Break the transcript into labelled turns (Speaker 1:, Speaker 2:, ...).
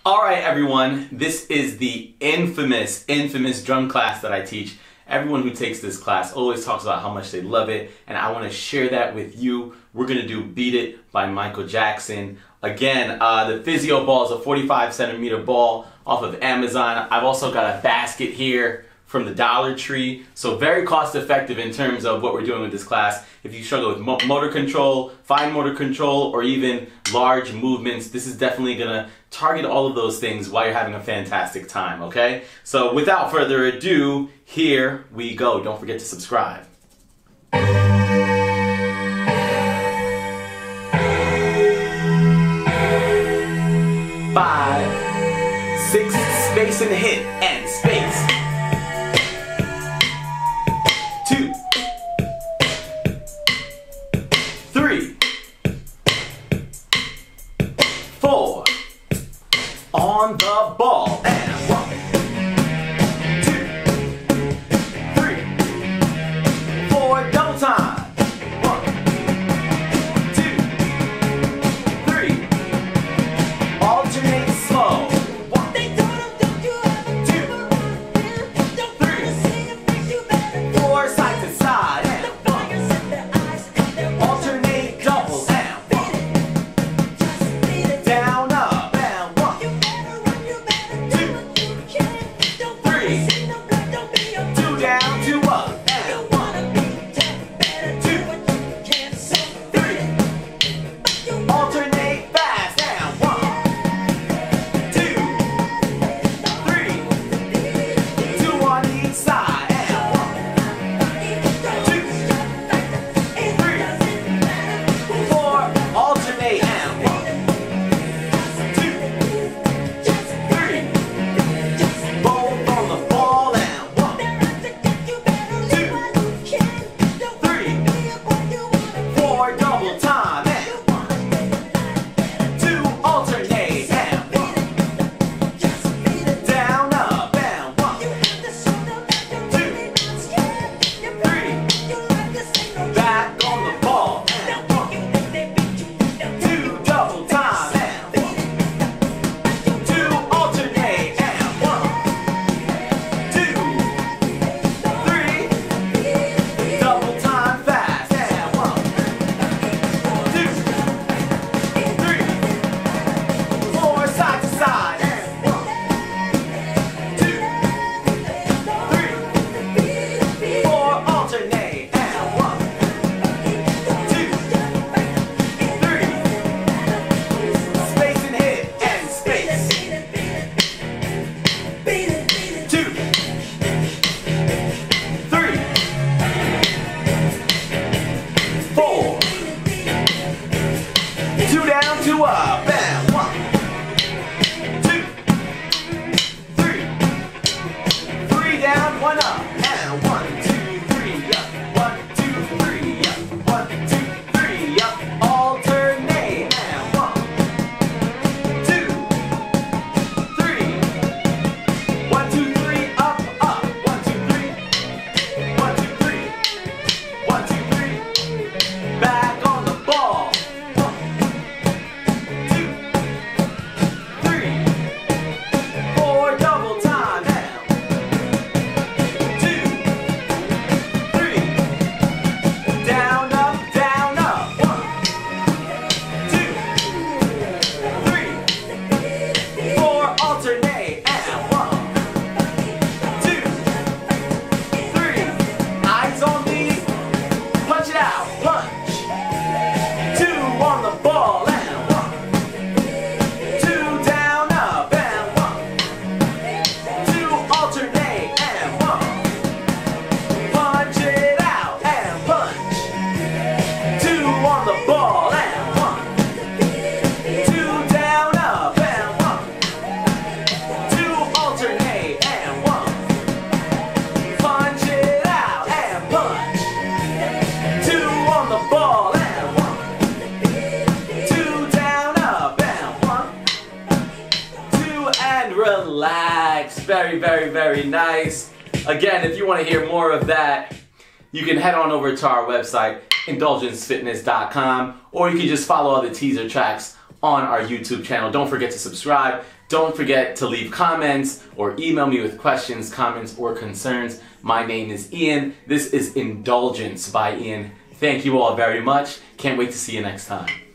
Speaker 1: Alright everyone, this is the infamous drum class that I teach. Everyone who takes this class always talks about how much they love it, and I want to share that with you. We're going to do Beat It by Michael Jackson. Again, the Physio ball is a 45cm ball off of Amazon. I've also got a basket here from the Dollar Tree. So very cost effective in terms of what we're doing with this class. If you struggle with motor control, fine motor control, or even large movements, this is definitely gonna target all of those things while you're having a fantastic time, okay? So without further ado, here we go. Don't forget to subscribe. 5, 6, space and hit, and space. 2, 3, 4, on the ball, and 1, 2, 3, 4, double time. 1, 2, 3, alternate slow. 1, 2, 3, 4, side to side, and 1, alternate doubles, and 1, down, up, and 1, 2, 3, 2 down, 2 up, and 1, 2, 3, alternate fast, and 1, 2, 3, 2 on each side, and 1, 2, 3, 4, alternate, and 1, 2, 3, both on the ball, and 1, 2, 3, 4, double time, and 1, 2, alternate, and 1, down, up, and 1, 2, 3, back on the ball, and 1, 2, double time, and 1, 2, alternate, and 1, 2, 3, double time fast, and 1, 2, 3, 4, side to side, and 1, 2, 3, 4, alternate, and 1, 2, 3, space and hit, and space. 2, 3, 4, 2 down, 2 up, and 1, 2, 3, 3 down, 1 up, and 1, 2, 3, up, 1, 2, 3, up, 1, 2, 3, up, alternate, and 1, 2, 3, 1, 2, 3, up, up, 1, 2, 3, 1, 2, 3, 1, 2, 3, back on the ball, 1, 2, 3, 4, double time, and 2, 3, down, up, 1, 2, 3, 4, alternate, and 1, 2, 3, eyes on me, punch it out, punch, 2 on the ball, and 1, 2 down, up, and 1, 2 alternate, and 1, punch it out, and punch, 2 on the ball, and 1, 2 down, up, and 1, 2 alternate, and 1, punch it out, and punch, 2 on the ball, and 1, 2 down, up, and 1, 2, and relax. Very nice. Again, if you want to hear more of that, you can head on over to our website, indulgencefitness.com, or you can just follow all the teaser tracks on our YouTube channel. Don't forget to subscribe. Don't forget to leave comments or email me with questions, comments, or concerns. My name is Ian. This is Indulgence by Ian. Thank you all very much. Can't wait to see you next time.